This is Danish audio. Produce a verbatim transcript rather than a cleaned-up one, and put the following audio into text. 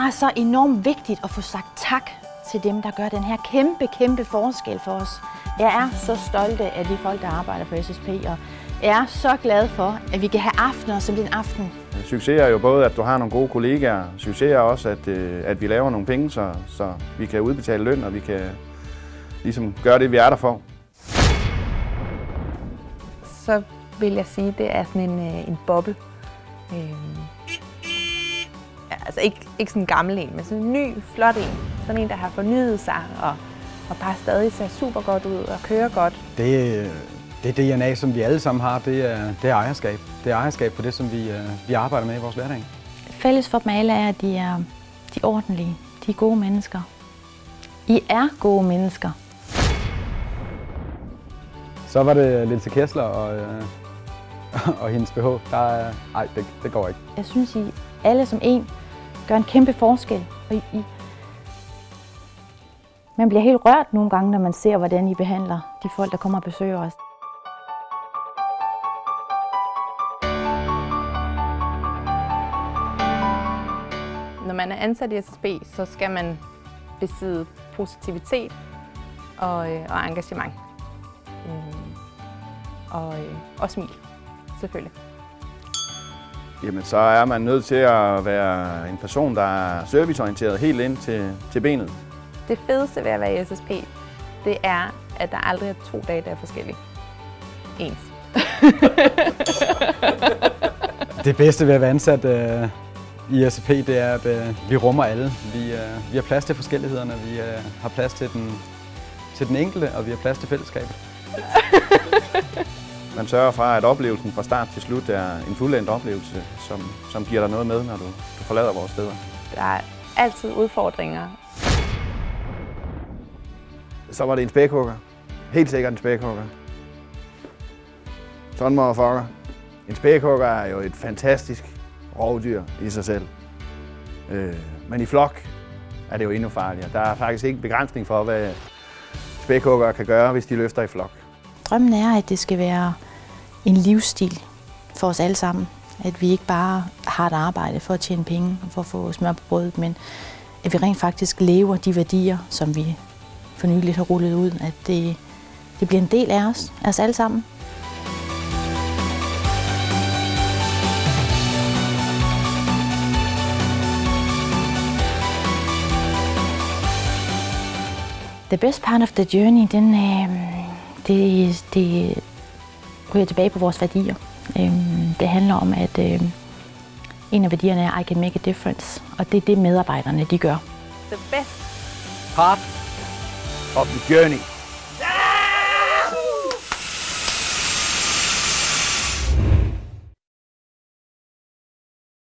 bare så enormt vigtigt at få sagt tak til dem, der gør den her kæmpe, kæmpe forskel for os. Jeg er så stolte af de folk, der arbejder for S S P, og jeg er så glad for, at vi kan have aftener som den aften. Succes er jo både, at du har nogle gode kollegaer. Succes er også, at, at vi laver nogle penge, så, så vi kan udbetale løn, og vi kan ligesom gøre det, vi er der for. Så vil jeg sige, at det er sådan en, en boble. Øhm, ja, altså ikke, ikke sådan en gammel en, men sådan en ny, flot en. Sådan en, der har fornyet sig og, og bare stadig ser super godt ud og kører godt. Det, det D N A, som vi alle sammen har, det er, det er ejerskab. Det er ejerskab på det, som vi, vi arbejder med i vores hverdag. Fælles for dem alle er, at de er, de er ordentlige. De er gode mennesker. I er gode mennesker. Så var det Linse Kessler og, øh, og hendes B H. Der er, ej, det, det går ikke. Jeg synes, I alle som en gør en kæmpe forskel. Og I, I, man bliver helt rørt nogle gange, når man ser, hvordan I behandler de folk, der kommer og besøger os. Når man er ansat i S S P, så skal man besidde positivitet og, øh, og engagement. Øh, og, øh, og smil, selvfølgelig. Jamen, så er man nødt til at være en person, der er serviceorienteret helt ind til, til benet. Det fedeste ved at være i S S P, det er, at der aldrig er to dage, der er forskellige. Ens. Det bedste ved at være ansat øh, i S S P, det er, at øh, vi rummer alle. Vi, øh, vi har plads til forskellighederne, vi øh, har plads til den, til den enkelte, og vi har plads til fællesskabet. Man sørger for, at oplevelsen fra start til slut er en fuldendt oplevelse, som, som giver dig noget med, når du, du forlader vores steder. Der er altid udfordringer. Så var det en spækhugger. Helt sikkert en spækhugger. Sådan motherfucker. En spækhugger er jo et fantastisk rovdyr i sig selv. Øh, men i flok er det jo endnu farligere. Der er faktisk ikke begrænsning for, hvad spækhugger kan gøre, hvis de løfter i flok. Drømmen er, at det skal være en livsstil for os alle sammen. At vi ikke bare har et arbejde for at tjene penge og for at få smør på brødet, men at vi rent faktisk lever de værdier, som vi for nylig har rullet ud. At det, det bliver en del af os, af os alle sammen. The best part of the journey, den, øh, det, det ryger tilbage på vores værdier. Øh, det handler om, at øh, en af værdierne er, I can make a difference, og det er det medarbejderne, de gør. The best part of the journey.